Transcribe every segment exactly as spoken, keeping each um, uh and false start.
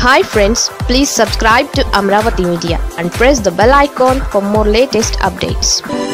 Hi friends, please subscribe to Amaravathi Media and press the bell icon for more latest updates.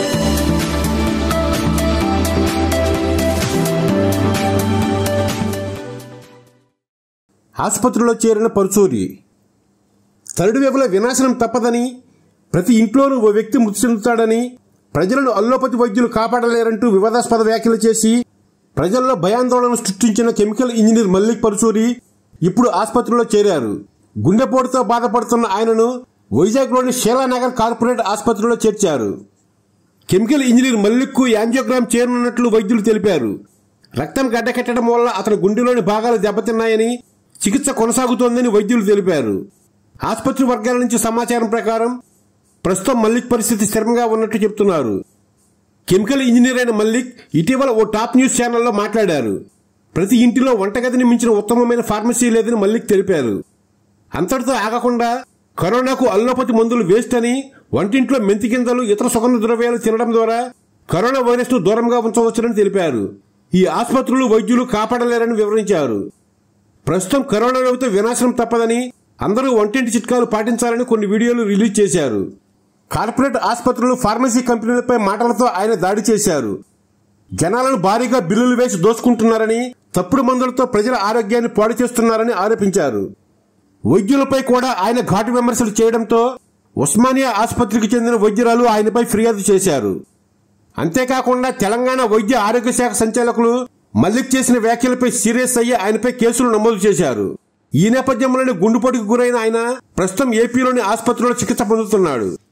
ఆసుపత్రిలో చేరిన Paruchuri third వేవ్లో వినాశనం తప్పదని, ప్రతి ఇంట్లోనూ ఓ వ్యక్తి మృతి చెందుతాడని, ప్రజలను అల్లోపతి వైద్యులు కాపాడలేరంటూ వివాదాస్పద వ్యాఖ్యలు చేసి ప్రజల్లో భయాందోళన సృష్టించిన కెమికల్ ఇంజనీర్ మల్లిక్ పరుచూరి ఇప్పుడు ఆసుపత్రిలో చేరారు. గుండెపోటుతో బాధపడుతున్న ఆయనను వైజాగ్లోని షీలానగర్ కార్పొరేట్ ఆసుపత్రిలో చేర్చారు. కెమికల్ ఇంజనీర్ మల్లిక్ కు యాంజియోగ్రామ్ చేరనున్నట్లు వైద్యులు తెలిపారు. రక్తం గడ్డకట్టడం వల్ల అతని గుండెలోని భాగాలు దెబ్బతిన్నాయని, చికిత్స కొనసాగుతోందని వైద్యులు తెలిపారు. ఆసుపత్రి వర్గాల నుంచి సమాచారం ప్రకారం ప్రస్తుతం మల్లిక్ పరిస్థితి స్థిరంగా ఉన్నట్టు చెబుతున్నారు. కెమికల్ ఇంజనీర్ అయిన మల్లిక్ ఇటీవల ఓ టాప్ న్యూస్ ఛానల్లో మాట్లాడారు. ప్రతి ఇంటిలో వంటగదిని మించిన ఉత్తమమైన ఫార్మసీ లేదని మల్లిక్ తెలిపారు. అంతటితో ఆగకుండా కరోనాకు అల్లోపతి మందులు వేస్ట్ అని, వంటింట్లో మెంతి గింజలు, ఇతర సుగంధ ద్రవ్యాలు తినడం ద్వారా కరోనా వైరస్ ను దూరంగా ఉంచవచ్చునని తెలిపారు. ఈ ఆసుపత్రులు వైద్యులు కాపాడలేరని వివరించారు. ప్రస్తుతం కరోనా వ్యాధితో వినాశనం తప్పదని, అందరూ వంటింటి చిట్కాలు పాటించాలని కొన్ని వీడియోలు రిలీజ్ చేశారు. కార్పొరేట్ ఆసుపత్రులు, ఫార్మసీ కంపెనీలపై మాటలతో ఆయన దాడి చేశారు. జనాలను భారీగా బిల్లులు వేసి దోచుకుంటున్నారని, తప్పుడు మందులతో ప్రజల ఆరోగ్యాన్ని పాడు చేస్తున్నారని ఆరోపించారు. వైద్యులపై కూడా ఆయన ఘాటు విమర్శలు చేయడంతో ఉస్మానియా ఆసుపత్రికి చెందిన వైద్యురాలు ఆయనపై ఫిర్యాదు చేశారు. అంతేకాకుండా తెలంగాణ వైద్య ఆరోగ్య శాఖ సంచాలకులు మల్లిక్ చేసిన వ్యాఖ్యలపై సీరియస్ అయ్యి ఆయనపై కేసులు నమోదు చేశారు. ఈ నేపథ్యంలోనే గుండెపోటుకు గురైన ఆయన ప్రస్తుతం ఏపీలోని ఆసుపత్రిలో చికిత్స పొందుతున్నాడు.